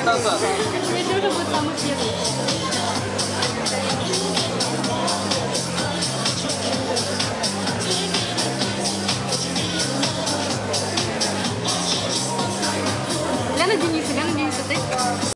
назад. Если уже будет самый первый. Ляна Дениса, ты?